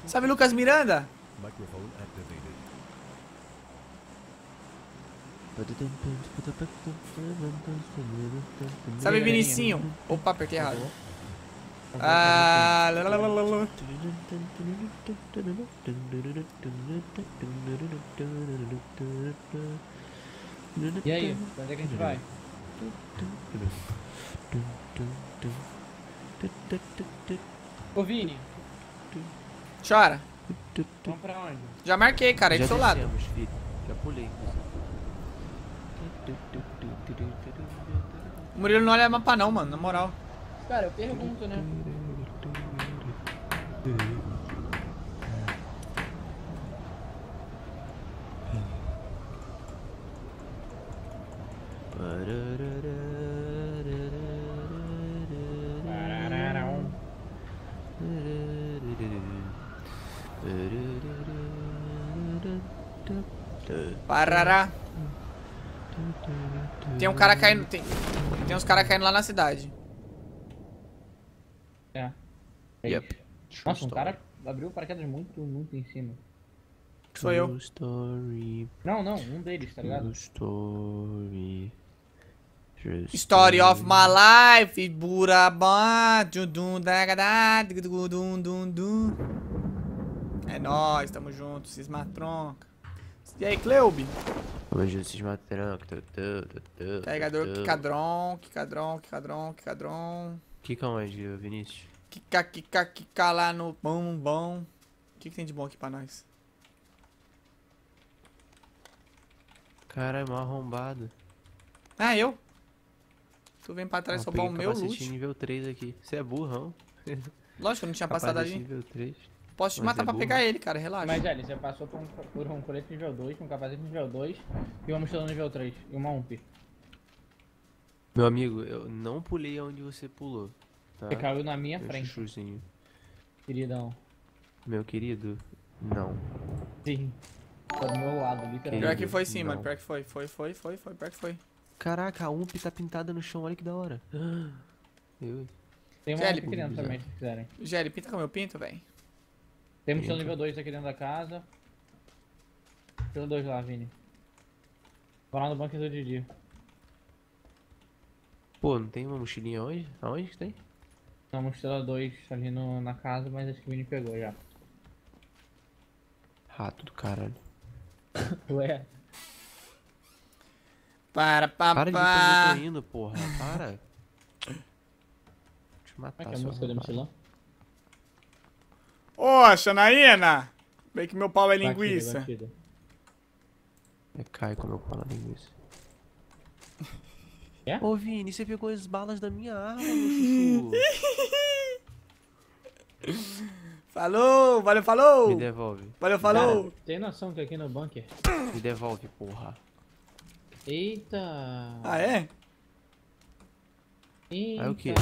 Salve, Lucas Miranda. Microphone activated. Salve, Vinicinho. Opa, apertei errado. Ah, lalalala. E aí, onde é que a gente vai? Ô Vini, Chora. vamos pra onde? Já marquei, cara, aí do seu lado. descemos, filho. Já pulei. O Murilo não olha mapa não, mano, na moral. Cara, eu pergunto, né? Parará. Tem um cara caindo. Tem uns caras caindo lá na cidade. É. Yep. Nossa, um cara abriu o paraquedas muito em cima. Sou eu. Story. Não, um deles, tá ligado? Story. Story of my life, Burabá, dudum, dagadá, dudum, dum, dum. É nóis, tamo junto, cisma tronca. E aí, Cleube? Hoje esses matrão. Carregador, Kikadron, Kikadron, Kikadron, Kikadron. Kika onde, Vinícius? Kika lá no bom, bom. O que tem de bom aqui pra nós? Cara, é mal arrombado. Ah, eu? Tu vem pra trás roubar o meu capacete loot. nível 3 aqui. Você é burrão. Lógico que eu não tinha passado Capacete ali. nível 3. Posso te Mas matar é pra burro. pegar ele, cara, relaxa. Mas, velho, você passou por um colete nível 2, um capacete nível 2 e uma mochila nível 3 e uma UMP. Meu amigo, eu não pulei onde você pulou. Tá? Você caiu na minha Meu frente, chuchuzinho. queridão. Meu querido, não. Sim. Tá do meu lado, literalmente. Pior que foi sim, Não. mano. Pior que foi. Pior que foi. Caraca, a UMP tá pintada no chão, olha que da hora. Eu. Tem uma Kelly, UMP aqui dentro também, se quiserem. Gelli, pinta como eu pinto, velho. Tem mochila nível 2 aqui dentro da casa. Mochila 2 lá, Vini. Vou lá no bunker do Didi. Pô, não tem uma mochilinha hoje? Aonde que tem? Tem uma mochila 2 ali na casa, mas acho que o Vini pegou já. Rato do caralho. Ué, Para, Para de ver pra onde eu papá. tô indo, porra. Para. Deixa eu como é matar que é a seu música do arrombado. mochilão? Ô, Xanaína. Vem que meu pau é linguiça. Batida. É, cai com meu pau na linguiça. É? Ô Vini, você pegou as balas da minha arma, meu chuchu. Falou, valeu, falou. Me devolve. Valeu, falou. Cara, tem noção que aqui no bunker... Me devolve, porra. Eita! Ah, é? Eita! Aí o quê?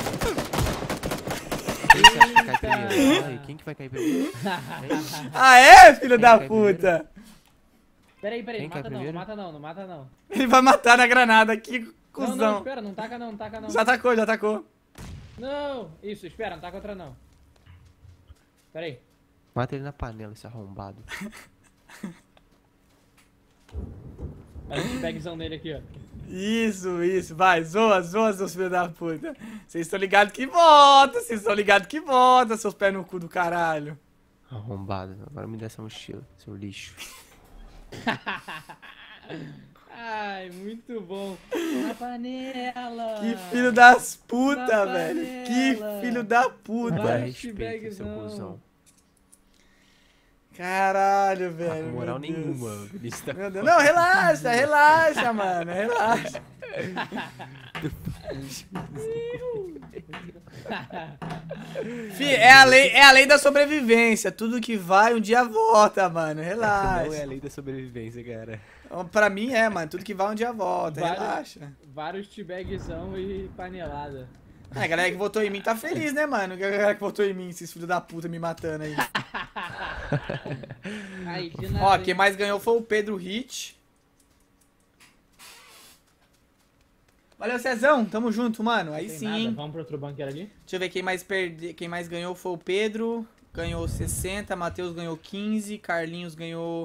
Quem você acha que cai primeiro? Fala aí, quem que vai cair primeiro? Ah, é, filho da cai puta? Peraí, Quem cai mata não, primeiro? não mata não. Ele vai matar na granada, que Não, cuzão. espera, não taca não. Já atacou, já atacou. Não! Isso, espera, não taca outra não. Peraí. Mata ele na panela, esse arrombado. Olha o bagzão dele aqui, ó. Isso, vai, zoa, seus filhos da puta. Vocês estão ligados que volta, seus pés no cu do caralho. Arrombado. Agora me dá essa mochila, seu lixo. Ai, muito bom. Na panela! Que filho das puta, Na velho. panela. Que filho da Me puta. dá Vários respeito, seu teabags, cuzão. Caralho, Tá velho. com moral meu Deus. nenhuma. Vinícius tá... Meu Deus. Não, relaxa, mano. Relaxa. Fih, é a lei da sobrevivência. Tudo que vai, um dia volta, mano. Não é a Relaxa. lei da sobrevivência, cara. Pra mim é, mano. Tudo que vai, um dia volta. Relaxa. Vários teabagzão e panelada. A galera que votou em mim tá feliz, né, mano? A galera que votou em mim, esses filhos da puta me matando aí. Aí, de nada, Ó, hein? quem mais ganhou foi o Pedro Hit. Valeu, Cezão. Tamo junto, mano. Aí Tem sim, nada. hein? Vamos pro outro bunker ali? Deixa eu ver quem mais ganhou foi o Pedro. ganhou 60, Matheus ganhou 15, Carlinhos ganhou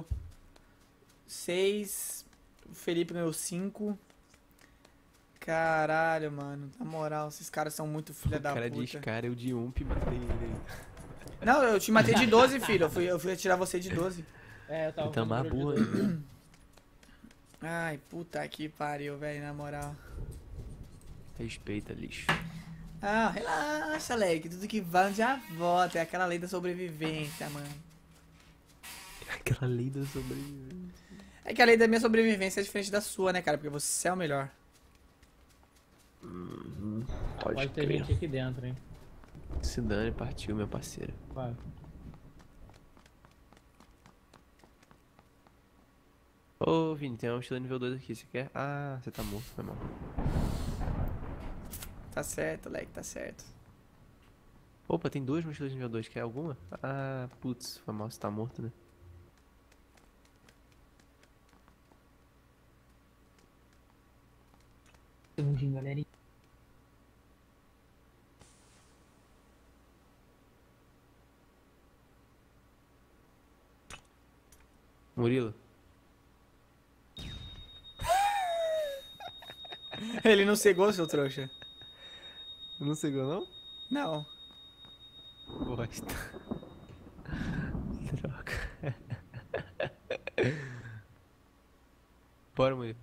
6, o Felipe ganhou 5. Caralho, mano. Na moral, esses caras são muito filha da cara puta. diz, cara, eu de ump matei ele. Não, eu te matei de 12, filho. Eu fui atirar você de 12. É, eu tava Então, fazendo boa. barulho de dois. Ai, puta que pariu, velho, na moral. Respeita, lixo. Ah, relaxa, Leque. Tudo que vai já volta. É aquela lei da sobrevivência, mano. Aquela lei da sobrevivência. É que a lei da minha sobrevivência é diferente da sua, né, cara? Porque você é o melhor. Pode ter crer. gente aqui dentro, hein. Se dane, partiu, meu parceiro. Vai. Ô, Vini, tem uma mochila nível 2 aqui, você quer? Ah, você tá morto, foi mal. Tá certo, Leque, tá certo. Opa, tem 2 mochilas nível 2, quer alguma? Ah, putz, foi mal, você tá morto, né? Segundinho, galerinha. Murilo. Ele não cegou, seu trouxa. Não cegou, não? Não. Bosta. Droga. Bora, Murilo.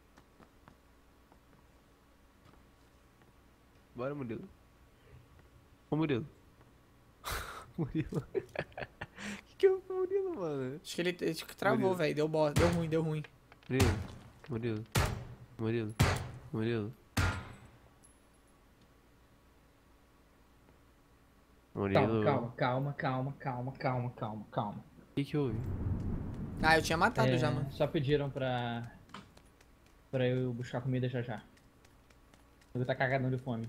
Bora, Murilo. Ô, Murilo. Murilo. Que é o Murilo, mano? Acho que ele travou, Murilo. velho. Deu bosta. Deu ruim, deu ruim. Murilo. Murilo. Murilo. Murilo. Murilo. Calma. O que houve? Ah, eu tinha matado já, mano. Só pediram pra eu buscar comida já. Eu tá cagadão de fome.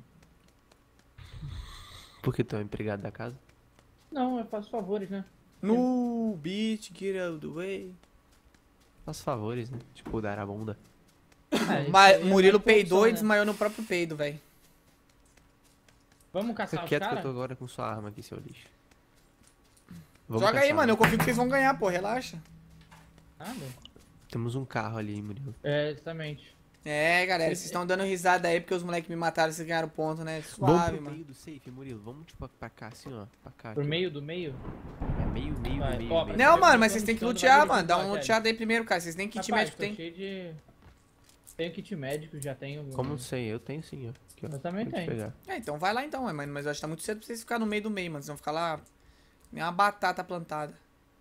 Por que tu é um empregado da casa? Não, eu faço favores, né? No bitch, get out of the way. Faça favores, né? Tipo, dar a bunda. Murilo peidou e né? desmaiou no próprio peido, velho. Vamos caçar Fica os quieto que eu caras? tô agora com sua arma aqui, seu lixo. Vamos Joga aí, caçar, mano. né? Eu confio que vocês vão ganhar, pô. Relaxa. Nada. Temos um carro ali, Murilo. É, exatamente. É, galera. Vocês estão dando risada aí porque os moleques me mataram e vocês ganharam ponto, né? Vamos Suave, pro mano. meio do safe, Murilo. Vamos, tipo, pra cá, assim, ó. Pra cá. Por aqui, meio do meio? ó. É meio, Vai. meio. Ó, meio. Não, mano, mas Eu vocês tô têm que buscando lutear, bagulho mano. Dá de um lutar, luteado aí primeiro, cara. Vocês nem kit Rapaz, médico tô tem. cheio de... Tenho kit médico, já tenho... Como sei? Eu tenho sim, ó. Aqui, ó. Eu também Vou te tenho. pegar. É, então vai lá então, mano. Mas eu acho que tá muito cedo pra vocês ficarem no meio do meio, mano. Vocês vão ficar lá. Nem uma batata plantada.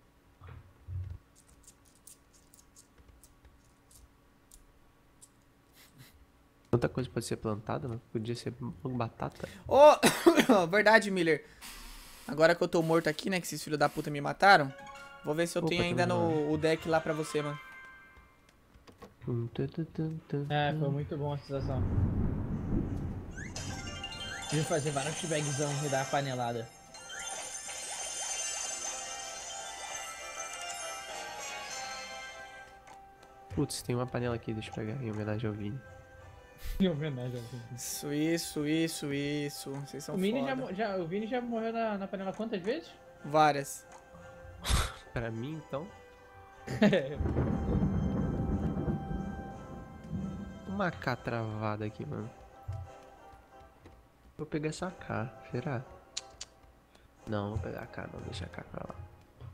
Tanta coisa pode ser plantada, mano. Podia ser batata. Ô, verdade, Miller. Agora que eu tô morto aqui, né? Que esses filhos da puta me mataram. Vou ver se eu Opa, tenho ainda tem um o deck lá pra você, mano. É, foi muito bom a sensação. Vim fazer vários teabagzão e dar a panelada. Putz, tem uma panela aqui, deixa eu pegar em homenagem ao Vini. Em homenagem ao Vini. Isso. Vocês são O Vini foda. o Vini já morreu na panela quantas vezes? Várias. Pra mim, então. Uma K travada aqui, mano. Vou pegar essa K, será? Não, vou pegar a K, não, deixa a K pra lá.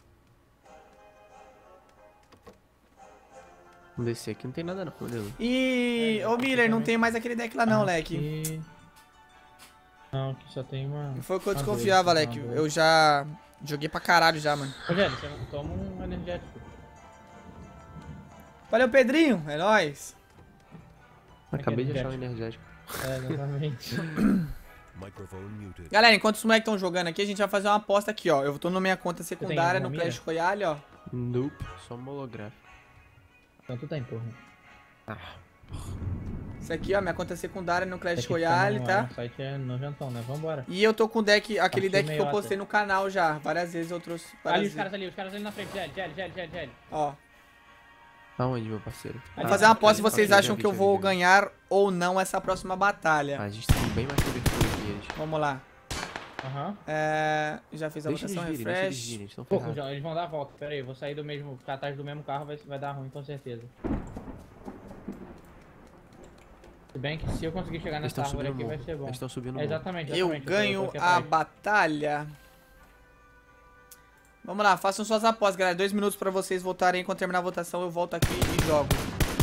Vamos descer aqui, não tem nada não, Murilo. E, ô Miller, não tem mais aquele deck lá não, Leque. Aqui... Não, aqui só tem uma... Foi o que eu uma desconfiava, dois, Leque. uma dois. Eu já joguei pra caralho já, mano. Rogério, você não toma um energético. Valeu, Pedrinho. É nóis. Acabei de Aquele achar um energético. É, exatamente. Galera, enquanto os moleques estão jogando aqui, a gente vai fazer uma aposta aqui, ó. Eu tô na minha conta secundária alguma no mira? Clash Royale, ó. Nope, só holográfico. Então tu tem, porra. Isso aqui, ó, minha conta secundária no Clash Aqui Royale, tá? O site é nojentão, né? Vambora. E eu tô com o deck, aquele Aqui deck que eu meiota. postei no canal já, várias vezes, outros... várias Ali, os vezes. caras ali na frente. GL. Ó, Aonde, meu parceiro? vamos fazer uma aposta se ok, vocês já acham vi, que eu já vou vi. ganhar ou não essa próxima batalha. Ah, a gente tem bem mais cobertura que eles. Vamos lá. Aham. Já fiz a Deixa votação, eles virem, deixa eles refresh. virem, eles estão Pô, ferrados. eles vão dar a volta. Pera aí, eu vou sair do mesmo. Ficar atrás do mesmo carro vai dar ruim, com certeza. Se bem que se eu conseguir chegar Eles nessa estão árvore subindo o aqui vai morro. ser bom. Eles estão subindo o É, morro. exatamente. Eu tô ganho aqui a atrás. batalha. Vamos lá, façam suas apostas, galera. 2 minutos pra vocês votarem. Quando terminar a votação, eu volto aqui e jogo.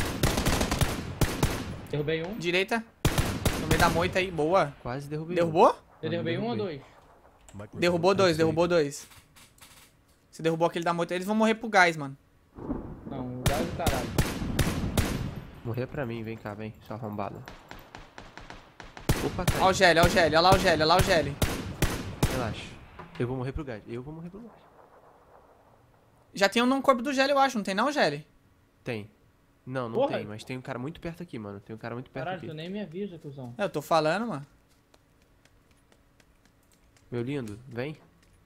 Derrubei um. Direita. No meio da moita aí. Boa. Quase derrubei. Derrubou? Eu derrubei um ou dois? Derrubou dois, derrubou dois. Você derrubou aquele da moita. Eles vão morrer pro gás, mano. Não, o gás do caralho. Morrer pra mim, vem cá, vem, sua arrombada. Opa, cai. Ó o Gelli, ó o Gelli. Ó lá o Gelli, ó lá o Gelli. Relaxa. Eu vou morrer pro gás. Eu vou morrer pro gás. Já tem um no corpo do Gelli, eu acho. Não tem não, Gelli? Tem. Não, não Porra. tem, mas tem um cara muito perto aqui, mano. Tem um cara muito perto Caralho, aqui. tu nem me avisa, cuzão. Eu tô falando, mano. Meu lindo, vem.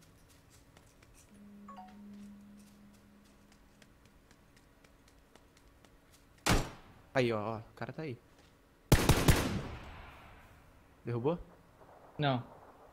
Aí, ó, o cara tá aí. Derrubou? Não.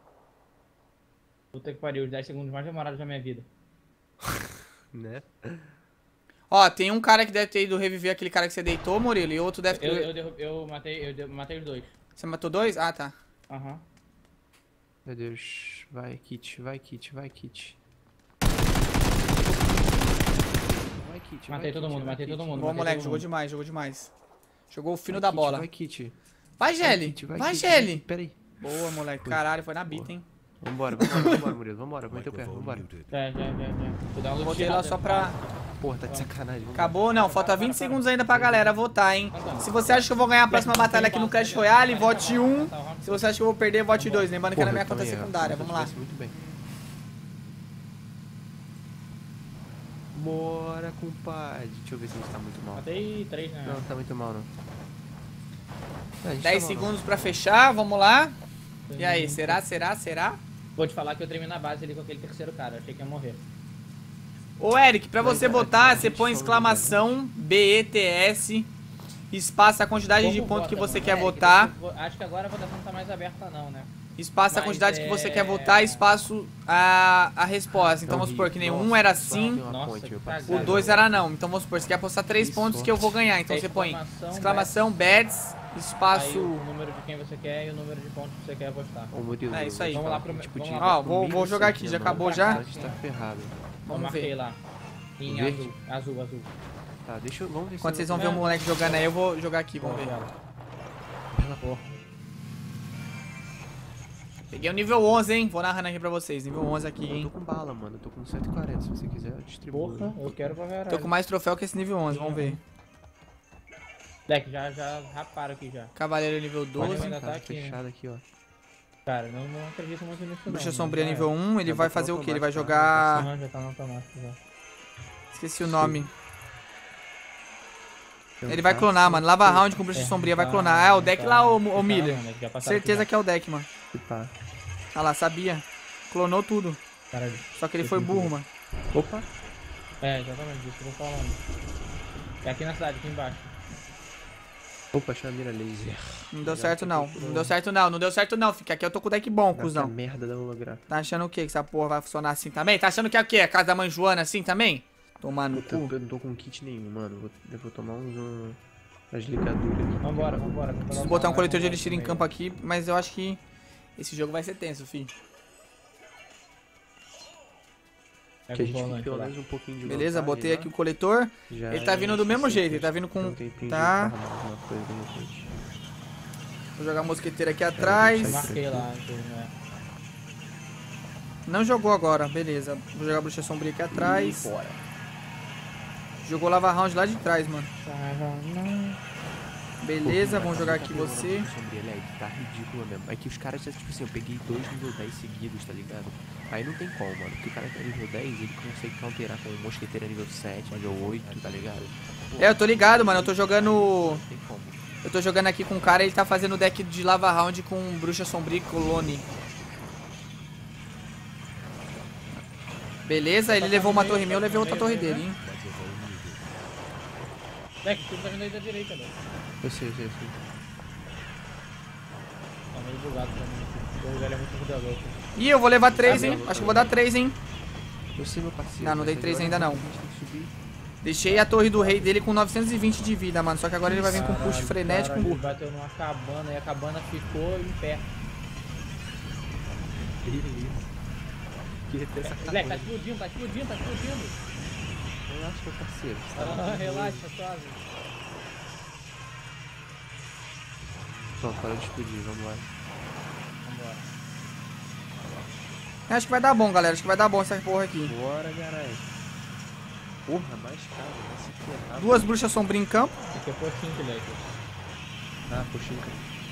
Puta que pariu, os 10 segundos mais demorados da minha vida. Né? Ó, tem um cara que deve ter ido reviver aquele cara que você deitou, Murilo. E outro deve ter... Eu matei os dois. Você matou dois? Ah, tá. Aham. Meu Deus. Vai, Kit, vai, Kit, vai, Kit. Vai, Kit, Matei todo mundo, matei todo mundo. Bom, matei moleque, todo jogou mundo. demais, jogou demais. Jogou o fino Vai, da Kit, bola. Vai, Kit. Vai, Gelli. Kit, Vai, Kit, Gelli. Pera aí. Boa, moleque. Caralho, foi na bita, hein. Vambora, vambora, Murilo. Vambora, põe teu pé, vambora. Já. Vou dar um Botei lá só pra... Porra, tá de sacanagem. Vambora. Acabou? Não, falta 20 segundos ainda pra galera votar, hein. Se você acha que eu vou ganhar a próxima batalha aqui no Clash Royale, vote 1. Se você acha que eu vou perder, vote 2. Lembrando que é na minha conta secundária. Vamos lá. Muito bem. Bora, compadre. Deixa eu ver se a gente tá muito mal. Matei 3, né? Não, tá muito mal, não. Não, a gente 10 tá mal, não. segundos pra fechar, vamos lá. E aí, será? Vou te falar que eu tremi na base ali com aquele terceiro cara. Eu achei que ia morrer. Ô, Eric, pra você Vai, votar, vai, você vai, põe vai, exclamação BETS, espaço a quantidade de Como pontos vota, que você mano? quer Eric, votar, acho que agora a votação tá mais aberta não, né? espaço a Mas quantidade que você quer votar, espaço a resposta. Então vamos supor que nem um era sim, Nossa, que o cagada. 2 era não. Então vamos supor, você quer apostar 3 Que pontos que eu vou ganhar. Então você põe Exclamação, exclamação BETS, Aí espaço... o número de quem você quer e o número de pontos que você quer apostar. Ô, Murilo, É isso aí. vou te Vamos lá falar, pro- tipo, vamos de- lá. Ó, vou comigo, jogar assim, aqui, já não. acabou Pra já? cá. A gente tá ferrado. Eu Vamos marquei ver. lá. Em Verde? azul. Tá, deixa eu... Vamos ver Enquanto se vocês eu... vão ver o moleque jogando aí, eu vou jogar aqui, vamos ver. Pela porra. Peguei o nível 11, hein? Vou narrando aqui pra vocês. Nível 11 aqui, Eu tô hein? com bala, mano. Eu tô com 140. Se você quiser, eu distribuo. Porra, eu quero pra caralho. Tô com mais troféu que esse nível 11, vamos ver. Leque, já raparo aqui já. Cavaleiro nível Pode 12. vir. ainda tá aqui, né? fechado aqui, ó. Cara, não acredito muito nisso não. Bruxa mas Sombria já nível é. 1, ele Já vai botou fazer o que? Ele vai automático, jogar... Aham, já tá no automático já. Esqueci o nome. Tem um Ele vai taco, clonar, mano. Lava round com Bruxa Sombria, vai clonar. É o deck lá, ô Miller. Certeza que é o deck, mano. que tá. Ah lá, sabia. Clonou tudo. Caralho. Só que ele foi burro, mano. Opa. É, exatamente, isso que eu tô falando. É aqui na cidade, aqui embaixo. Opa, achei a mira laser. Não deu certo não. Não deu certo não. Não deu certo não. Fica aqui, eu tô com o deck bom, Essa cuzão. merda da holográfica. Tá achando o quê? Que essa porra vai funcionar assim também? Tá achando que é o quê? A casa da mãe Joana assim também? Tomar no Eu cu. não tô com kit nenhum, mano. Eu vou tomar umas ligaduras aqui. Vambora. Preciso botar um coletor de elixir em campo aqui, mas eu acho que esse jogo vai ser tenso, filho. Que a gente fique pelo menos um pouquinho de Beleza, vantagem, botei né? aqui o coletor. Já Ele tá vindo do mesmo jeito, ele tá vindo com... Tem um tempinho Tá. de farmar alguma coisa, de repente. Vou jogar a mosqueteira aqui atrás. Eu marquei lá, né? Não jogou agora, beleza. Vou jogar a bruxa sombria aqui atrás. E bora. Jogou lava round lá de trás, mano. Beleza, vamos jogar aqui você. Sombria, Leg, tá ridícula mesmo. É que os caras, tipo assim, eu peguei 2 nível 10 seguidos, tá ligado? Aí não tem como, mano. Porque o cara que é nível 10, ele consegue counterar com mosqueteira nível 7, nível 8, tá ligado? Pô, É, eu tô ligado, mano. Eu tô jogando... não tem como. Eu tô jogando aqui com um cara, ele tá fazendo deck de lava round com bruxa sombria e clone. Beleza, ele levou uma torre minha, eu levei outra torre dele, hein? Leque, tu tá vindo aí da direita, velho. Eu sei. Tá meio bugado pra mim aqui. O jogo velho é muito vida louca. Ih, eu vou levar 3, hein? Acho que eu vou dar 3, hein? Eu sei, meu parceiro. Não, não dei mas 3 agora ainda não. a gente tem que subir. Deixei a torre do rei dele com 920 de vida, mano. Só que agora ele vai vir com push frenético. Caralho, ele bateu numa cabana e a cabana ficou em pé. Queria ter essa Moleque, tá cabana. explodindo, tá explodindo, tá explodindo. Relaxa, meu parceiro. Você tá Ah, muito relaxa, doido. suave. Pronto, parou de explodir, vamos lá. Vambora. Acho que vai dar bom, galera. Acho que vai dar bom essa porra aqui. Bora, caralho. Porra, mais casa, vai se ferrar. 2 bruxas sombria em campo. Aqui é postinho, moleque. Ah, poxinho.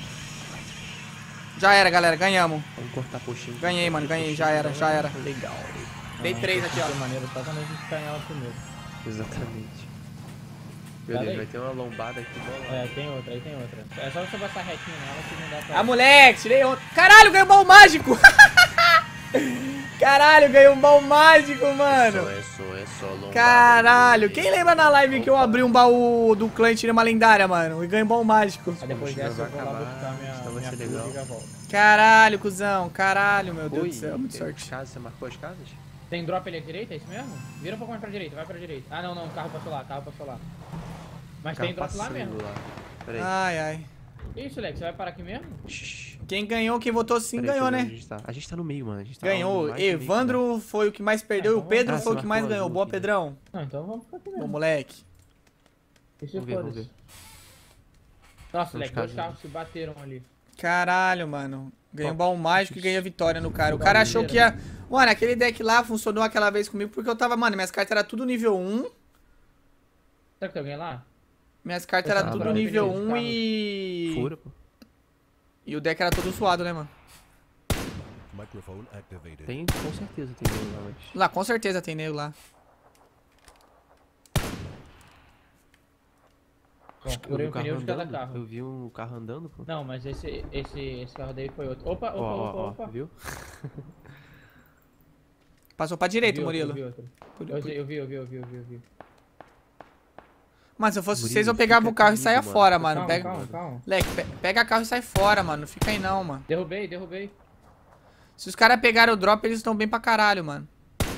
Já era, galera. Ganhamos. Vamos cortar poxinho. Ganhei, mano. Ganhei. Já era, já era. Legal. Dei 3 aqui, ó. De maneira só quando a gente cai nela primeiro. Exatamente. Pera Beleza, aí. vai ter uma lombada aqui, bola. É, tem outra, aí tem outra. É só você passar retinho nela que não dá pra... Ah, moleque. Tirei outro. Caralho, ganhei um baú mágico. Caralho, ganhei um baú mágico, mano. É só lombada. Caralho. Quem lembra na live que eu abri um baú do clã e tirei uma lendária, mano? E ganhei um baú mágico. Aí depois Poxa, dessa eu vai vou lá acabar, buscar minha então vai ser build legal. e já volto. Caralho, cuzão. Caralho, meu Deus Oi, do céu. Muita tem sorte. casa, você marcou as casas? Tem drop ali à direita, é isso mesmo? Vira um pouco mais pra direita, vai pra direita. Ah, não, não, carro passou lá, carro passou lá. Mas tem drop lá passando mesmo. Lá. Pera aí. Ai, ai. Que isso, Lex? Você vai parar aqui mesmo? Shhh. Quem ganhou, quem votou sim, Pera aí, ganhou, deixa eu né? ver onde a gente tá no meio, mano. A gente tá Ganhou. mais do meio que Evandro foi o que mais perdeu e o então Pedro vamos. foi o Ah, que você mais marcou ganhou. azul Boa, aqui. Pedrão. Não, então vamos ficar aqui Ô, mesmo. moleque. Deixa eu Vamos ver. Nossa, Vamos Lex, ficar dois carros se bateram ali. Caralho, mano. Ganhou um baú mágico e ganhou a vitória no cara. O Baú cara achou que ia... ligeiro. Mano, aquele deck lá funcionou aquela vez comigo porque eu tava... Mano, minhas cartas eram tudo nível 1. Será que tem alguém lá? Minhas cartas Essa eram tudo brava, nível beleza, 1 carro. e... Fura, pô. E o deck era todo zoado, né, mano? Microphone activated. Tem, com certeza tem nego lá, mas... Lá, com certeza tem nego lá. Bom, Eu vi furei o o carro pneu de cada andando. carro. Eu vi um carro andando, pô. Não, mas esse carro daí foi outro. Opa, opa, opa, Ó, opa. viu? Passou pra direita, Vi outro, Murilo. vi outro. Eu vi. Mano, se eu fosse Murilo, vocês, eu pegava fica o carro e comigo, saia mano. fora, mano. Calma, Pega... calma. Leque, pega carro e sai fora, mano. Não fica aí não, mano. Derrubei. Se os caras pegaram o drop, eles estão bem pra caralho, mano.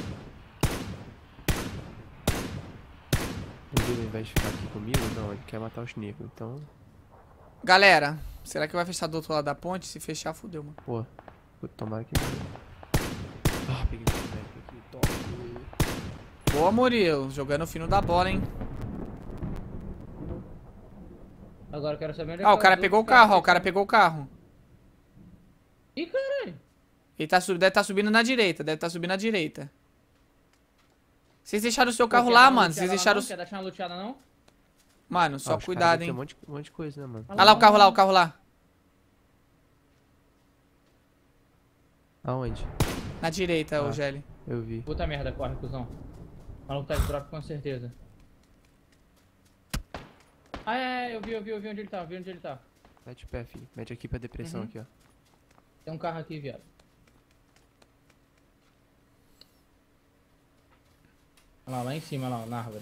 O Murilo, ao invés de ficar aqui comigo, não, ele quer matar os negros, então... Galera, será que vai fechar do outro lado da ponte? Se fechar, fodeu, mano. Pô, tomara que... Ah, peguei um sniper aqui, top. Boa, Murilo. Jogando o fino da bola, hein? Agora eu quero saber onde é Ah, o que cara os pegou o outros carro, ó. O caras cara pegou o carro. Ih, caralho. Ele tá deve estar subindo na direita. Deve estar subindo na direita. Vocês deixaram o seu carro Quer lá, dar uma mano. Vocês luteada lá deixaram... não? Quer deixar uma luteada não? Mano, Ah, só os cuidado, caras devem ter hein. um monte de coisa, né, mano? Olha lá o carro lá, o carro lá. Aonde? Na direita, ô Ah. Gelli. Eu vi. Puta merda, corre, cuzão. O maluco tá de drop com certeza. Ah, eu vi onde ele tá, Mete o pé, filho. Mete aqui pra depressão, Uhum. aqui, ó. Tem um carro aqui, viado. Olha lá em cima, lá, na árvore.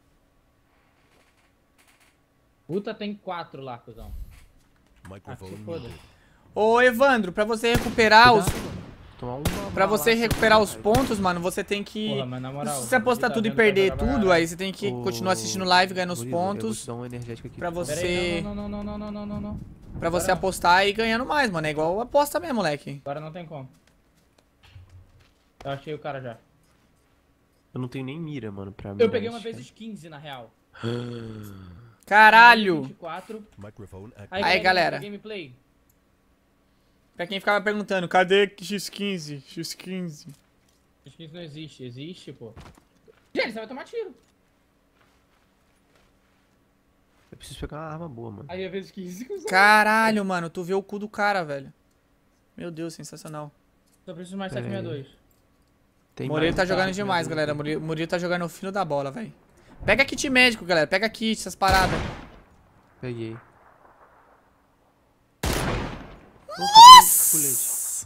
Puta, tem 4 lá, cuzão. Microphone Ah, que foda. muted. Ô, Evandro, pra você recuperar os... Cuidado, mano. Tomar uma Pra você balaça, recuperar mano, os cara. pontos, mano, você tem que... Porra, mas na moral... Se você apostar tá tudo e vendo que vai perder jogar pra tudo, caralho. aí você tem que Ô, continuar assistindo live, ganhando os Murilo, eu vou pontos. te dar um energético aqui. Pra pô. você- Pera aí, não. Pra você Agora- apostar e ir ganhando mais, mano. É igual aposta mesmo, moleque. Agora não tem como. Eu achei o cara já. Eu não tenho nem mira, mano, pra mim. Eu peguei uma vezes 15, na real. Caralho! 24. Microphone Aí, galera. Gameplay. Pra quem ficava perguntando, cadê X15? X15. X15 não existe. Existe, pô. Gente, você vai tomar tiro. Eu preciso pegar uma arma boa, mano. Aí é vezes 15, cuzão. Caralho, mano, tu vê o cu do cara, velho. Meu Deus, sensacional. Só preciso mais Pera aí. 762. Tem Murilo mais tá um jogando cara, demais, mas eu- galera. Murilo tá jogando o fino da bola, velho. Pega kit médico, galera. Pega kit, essas paradas. Peguei. Nossa!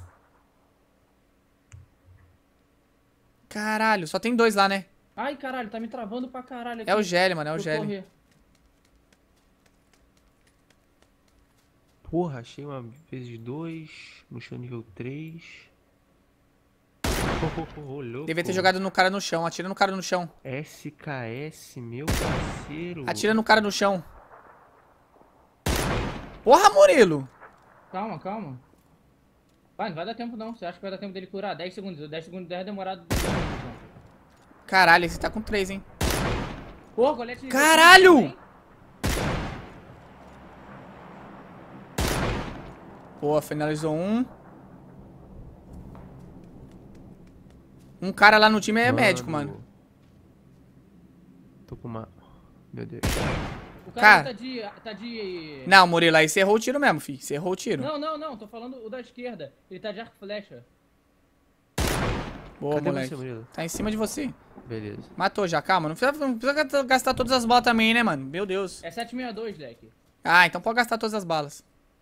Caralho, só tem 2 lá, né? Ai, caralho, tá me travando pra caralho aqui. É o Gelli, mano, é o Pra eu Gelli. correr. Porra, achei uma vezes 2, mochila nível 3. Ô, louco. Devia ter jogado no cara no chão. Atira no cara no chão. SKS, meu parceiro. Atira no cara no chão. Porra, Murilo! Calma, calma. Vai, não vai dar tempo não. Você acha que vai dar tempo dele curar? 10 segundos. 10 segundos é demorado. Caralho, você tá com 3, hein? Porra, colete. Caralho! Boa, finalizou um. Um cara lá no time é médico, mano. Tô com uma... Meu Deus. O cara Cara. tá de... Não, Murilo, aí você errou o tiro mesmo, filho. Você errou o tiro. Não. Tô falando o da esquerda. Ele tá de arco e flecha. Boa, Cadê moleque. você, Murilo? Tá em cima de você. Beleza. Matou já, calma. Não precisa gastar todas as balas também, né, mano? Meu Deus. É 762, Leque. Ah, então pode gastar todas as balas.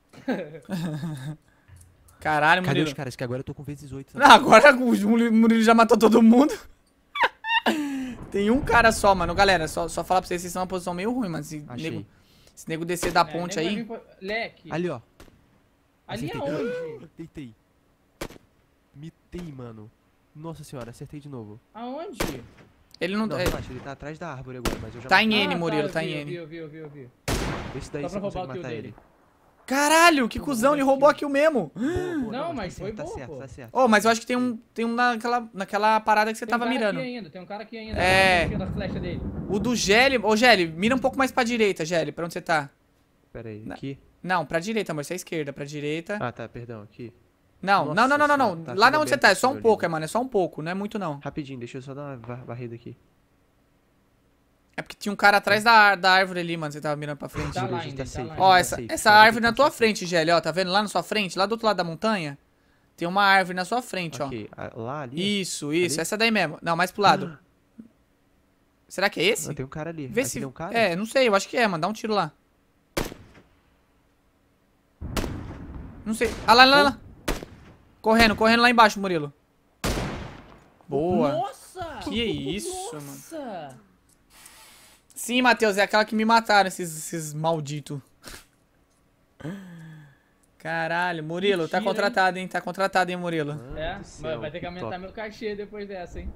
Caralho, Cadê Murilo. os caras? Que agora eu tô com vezes 8. Não, agora o Murilo já matou todo mundo. Tem um cara só, mano. Galera, só falar pra vocês, vocês estão numa posição meio ruim, mano. Achei. Se nego descer da ponte aí... Leque. Ali, ó. Ali Acertei. aonde? Deitei. Mitei, mano. Nossa senhora, acertei de novo. Aonde? Ele não... Não, é, relaxa, ele tá atrás da árvore agora, mas eu já Tá em matei. N, Murilo, tá eu em vi, N. Eu vi. Esse daí Só você pra roubar consegue o kill matar dele. ele. Caralho, que cuzão, ele roubou aqui o mesmo. Boa, Não, mas tá foi certo, tá boa, certo, pô. tá certo. Oh, mas eu acho que tem um naquela parada que você Tem um tava cara mirando. Aqui ainda, tem um cara aqui ainda. É. Da flecha dele. O do Gelli... Ô, Gelli, mira um pouco mais pra direita, Gelli. Pra onde você tá? Pera aí, Na- aqui? Não, pra direita, amor. Você é esquerda, pra direita. Ah, tá, perdão, aqui. Não. Nossa Não. senhora, tá Lá tudo na onde você tá, é só um aberto, pouco, Júlio. mano. É só um pouco, não é muito não. Rapidinho, deixa eu só dar uma varrida aqui. É porque tinha um cara atrás da árvore ali, mano. Você tava mirando pra frente. Tá lá Júlio, a gente ainda, tá tá safe. lá Ó, ainda. essa safe, essa pode árvore na ficar tua safe. frente, Gelli, ó. Tá vendo? Lá na sua frente, lá do outro lado da montanha, tem uma árvore na sua frente, ó. Ok, lá ali? Isso, Ali? essa daí mesmo. Não, mais pro lado. Será que é esse? Ah, tem um cara ali. Vê Aqui se... tem um cara? É, não sei, eu acho que é, mano. Dá um tiro lá. Não sei. Ah, lá. Correndo lá embaixo, Murilo. Boa. Nossa! Que isso, mano. Nossa! Sim, Matheus, é aquela que me mataram, esses malditos. Caralho, Murilo, tá Mentira, hein? contratado, hein? Tá contratado, hein, Murilo? Mano É, do céu, vai ter que aumentar top. meu cachê depois dessa, hein?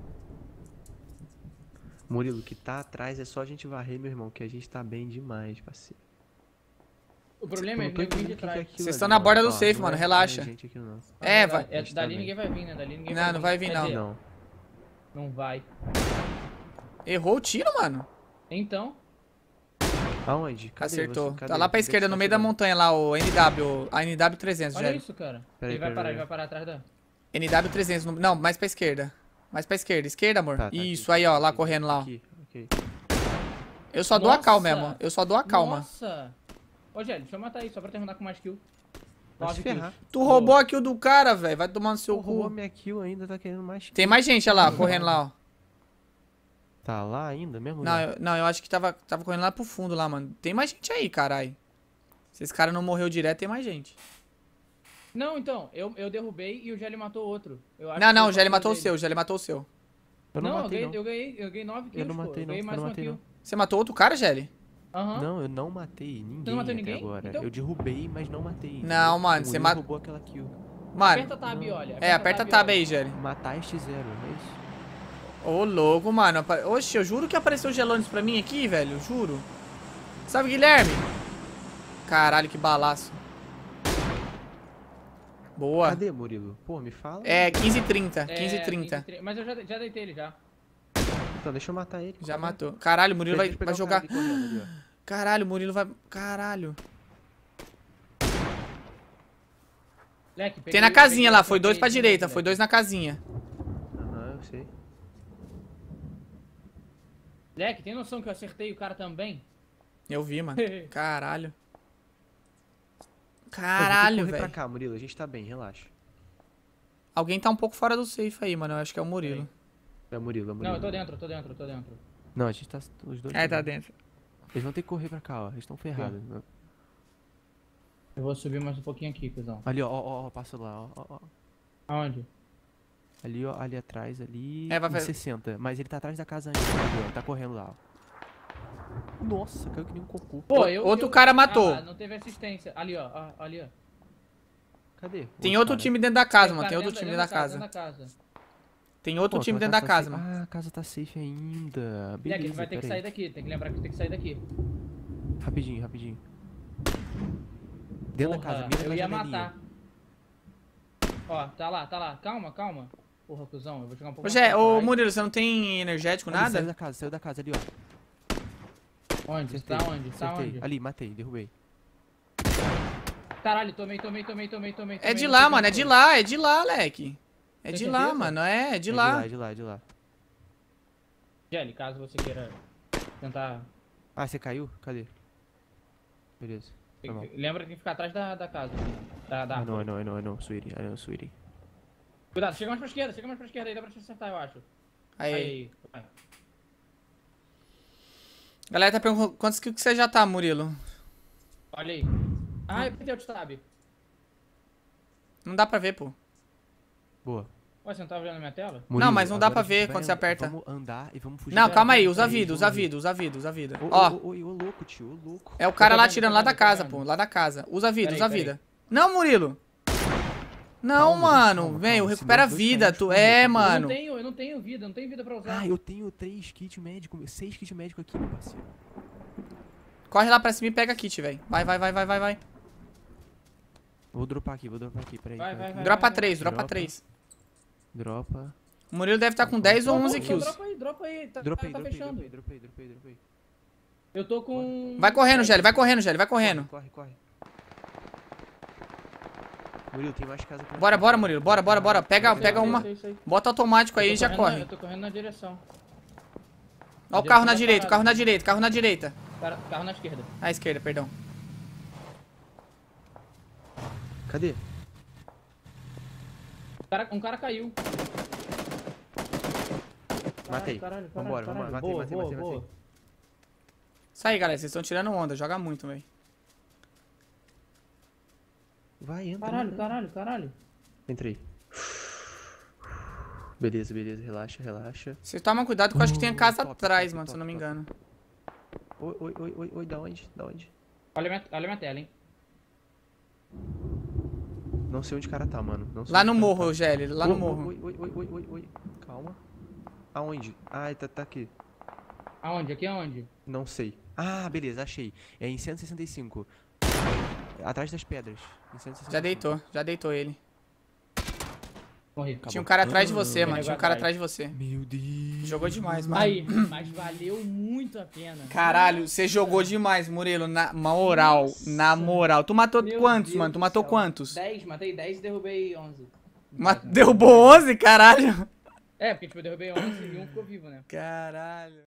Murilo, o que tá atrás é só a gente varrer, meu irmão, que a gente tá bem demais, parceiro. O problema é Eu que não ninguém tô de entendendo o que é trás. aquilo Vocês ali, estão na mano. borda do Ó, safe, não mano, vai relaxa. gente aqui, não. É, vai. É, A gente tá dali bem. ninguém vai vir, né? Dali ninguém Não, não vai vir, Quer não. dizer, Não. Não vai. Errou o tiro, mano. Então, Aonde? Cadê Acertou. você? Tá Cadê? lá pra Onde é que esquerda, você no tá meio da atirando? montanha lá, o NW, a NW300, olha Gelli. isso, cara. Peraí, Ele vai peraí, parar, peraí. atrás da... NW300, não, mais pra esquerda. Mais pra esquerda. Esquerda, amor? Tá, tá, Isso, aqui, aí, ó, lá aqui, correndo lá, ó. Aqui, ok. Eu só dou a cal Nossa! mesmo. Eu só dou a calma. Nossa! Ô, Gelli, deixa eu matar aí, só pra terminar com mais kill. Vai se 9 ferrar. kills. Tu roubou a kill do cara, velho. Vai tomar no seu Pô, roubou cu. minha kill ainda, tá querendo mais kill. Tem mais gente, olha lá, correndo lá, ó. Tá lá ainda mesmo? Não, eu acho que tava correndo lá pro fundo lá, mano. Tem mais gente aí, carai. Se esse cara não morreu direto, tem mais gente. Não, então, eu derrubei e o Gelli matou outro. Eu acho Não, que não, foi o Gelli o matou o dele. seu, o Gelli matou o seu. Eu não Não, matei, não. eu ganhei 9 kills, Eu não pô. matei, Eu ganhei não. mais Eu não uma matei, kill. não. Você matou outro cara, Gelli? Aham. Não, eu não matei ninguém, não matou até ninguém? agora. Então- Eu derrubei, mas não matei. Não, mano, O você Murilo mata... roubou aquela kill. Mano, Aperta tab e olha. aperta tab aí, Gelli. Matar este zero, é isso? Ô, louco, mano. Oxe, eu juro que apareceu gelones pra mim aqui, velho. Eu juro. Salve, Guilherme. Caralho, que balaço. Boa. Cadê, Murilo? Pô, me fala. É, 15h30. É, 15h30. Mas eu já deitei ele já. Então, deixa eu matar ele. Já Cadê? matou. Caralho, o Murilo Deixa eu vai pegar o jogar. cara ali correndo ali, ó. Caralho, o Murilo vai... Caralho. Leque, peguei- Tem na casinha peguei- lá. Foi 2 peguei pra de direita. novo, Foi Leque. 2 na casinha. Aham, eu sei. Leque, tem noção que eu acertei o cara também? Eu vi, mano. Caralho. Pô, Caralho, vou ter que correr velho. pra cá, Murilo. A gente tá bem, relaxa. Alguém tá um pouco fora do safe aí, mano. Eu acho que é o Murilo. É o Murilo, é o Murilo. Não, eu tô dentro. Não, a gente tá os dois. É, tá dentro. dentro. Eles vão ter que correr pra cá, ó. Eles estão ferrados. Eu vou subir mais um pouquinho aqui, cuzão. Ali, ó, passa lá, ó. Aonde? Ali, ó, ali atrás, ali. É, vai em fazer- 60. Mas ele tá atrás da casa ainda, ali, ó. Tá correndo lá, ó. Nossa, caiu que nem um cocô. Pô, Outro cara matou. Ah, não teve assistência. Ali, ó. Ali, ó. Cadê? Tem outro cara? time dentro da casa, Tem mano. cara Tem outro time dentro da casa. Dentro da casa. Tem outro Pô, time aquela dentro da casa, tá mano. Ah, a casa tá safe ainda. E aqui, Beleza, vai ter que pera sair aí. daqui. Tem que lembrar que tem que sair daqui. Rapidinho, rapidinho. Dentro da casa, mira eu na ia janelinha. matar. Ó, tá lá, tá lá. Calma, calma. Porra, cuzão, eu vou jogar um pouco Ô, mais pra ô trás. Murilo, você não tem energético, Ali, nada? saiu da casa ali, ó. Onde? Acertei, Tá onde? Tá acertei. onde? Ali, matei, derrubei. Caralho, tomei. É de lá, mano, é de lá, Leque. É Tem de lá, certeza? mano, é de É lá. de lá. Jelly, caso você queira tentar... Ah, você caiu? Cadê? Beleza. Tá bom. Lembra que tem que ficar atrás da casa. I know, sweetie. Cuidado, chega mais pra esquerda aí, dá pra te acertar, eu acho. Aí. Vai. Galera tá perguntando quantos kills que você já tá, Murilo? Olha aí. Ah, eu apertei o tab. Não dá pra ver, pô. Boa. Ué, você não tava vendo a minha tela? Não, mas não dá agora pra a gente ver vai quando você aperta. Vamos andar e vamos fugir. Não, da- calma aí, usa Aí, vida, vamos usa ver. vida, usa vida, usa vida. Ô, Ó, ô, louco, tio, ô louco. é o cara lá vendo, tirando tô lá da vendo, tô casa, vendo. pô, lá da casa. Usa vida, Peraí, usa peraí. vida. Não, Murilo. Não, Calma, mano, calma, velho, calma, recupera a senão os dois vida, caímos tu... comigo, É, calma. mano. Eu não tenho vida pra usar. Ah, eu tenho 3 kits médicos, 6 kits médicos aqui, meu parceiro. Corre lá pra cima e pega kit, velho. Vai. Vou dropar aqui, peraí. Vai, peraí. vai. Dropa 3, dropa Dropa. 3. Dropa. O Murilo deve estar com 10 ou 11 Dropa, kills. Dropa aí, tá Dropei. fechando. Dropei. Eu tô com... Vai correndo, Gelli, vai correndo. Corre. Murilo, tem mais casa pra Bora, Murilo, bora. Pega uma. Sei. Bota automático aí e já corre. Eu tô correndo na direção. Ó o carro na direita, carro na direita. Carro na esquerda. À esquerda, perdão. Cadê? Um cara caiu. Matei. Caralho. Vambora. Matei. Isso aí, galera, vocês estão tirando onda, joga muito, velho. Vai, entra. Caralho. Entrei. Beleza, relaxa. Vocês tomam cuidado que eu acho que tem a casa Top, atrás, top, mano, se eu não me top. engano. Oi, da onde? Olha minha tela, hein. Não sei onde o cara tá, mano. Não sei Lá onde no o cara morro, tá. Gelli, lá no morro. Oi. Calma. Aonde? Ah, tá aqui. Aonde? Aqui aonde? Não sei. Ah, beleza, achei. É em 165. Atrás das pedras. Em 165. Já deitou ele. Morri. Tinha um cara atrás de você, mano, Pegou tinha um cara atrás. atrás de você. Meu Deus. Jogou demais, mano. Aí, mas valeu muito a pena. Caralho, você jogou demais, Murilo, na moral, na moral. Tu matou Meu quantos, Deus mano? Tu do matou céu. quantos? 10, matei 10 e derrubei 11. Derrubou 11, caralho? É, porque tipo, eu derrubei 11 e um ficou vivo, né? Caralho.